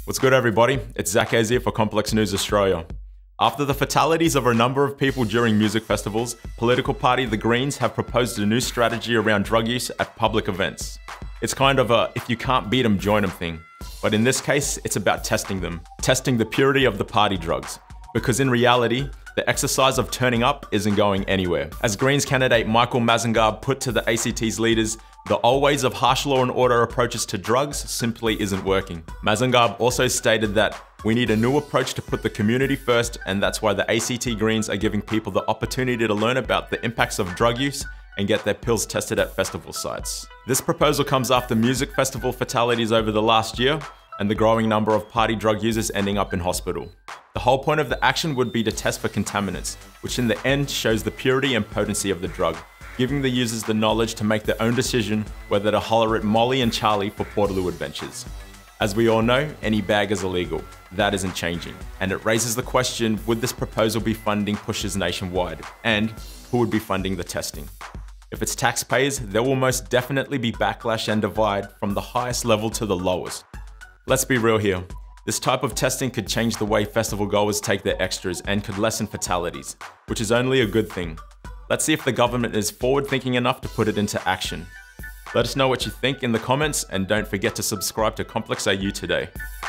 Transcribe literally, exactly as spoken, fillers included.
What's good, everybody? It's Zach Hayes here for Complex News Australia. After the fatalities of a number of people during music festivals, political party The Greens have proposed a new strategy around drug use at public events. It's kind of a if you can't beat them, join them thing. But in this case, it's about testing them. Testing the purity of the party drugs. Because in reality, the exercise of turning up isn't going anywhere. As Greens candidate Michael Mazumdar put to the A C T's leaders, the old ways of harsh law and order approaches to drugs simply isn't working. Mazumdar also stated that we need a new approach to put the community first, and that's why the A C T Greens are giving people the opportunity to learn about the impacts of drug use and get their pills tested at festival sites. This proposal comes after music festival fatalities over the last year and the growing number of party drug users ending up in hospital. The whole point of the action would be to test for contaminants, which in the end shows the purity and potency of the drug, giving the users the knowledge to make their own decision whether to holler at Molly and Charlie for Portaloo adventures. As we all know, any bag is illegal. That isn't changing. And it raises the question, would this proposal be funding pushes nationwide? And who would be funding the testing? If it's taxpayers, there will most definitely be backlash and divide from the highest level to the lowest. Let's be real here. This type of testing could change the way festival goers take their extras and could lessen fatalities, which is only a good thing. Let's see if the government is forward-thinking enough to put it into action. Let us know what you think in the comments, and don't forget to subscribe to Complex A U today.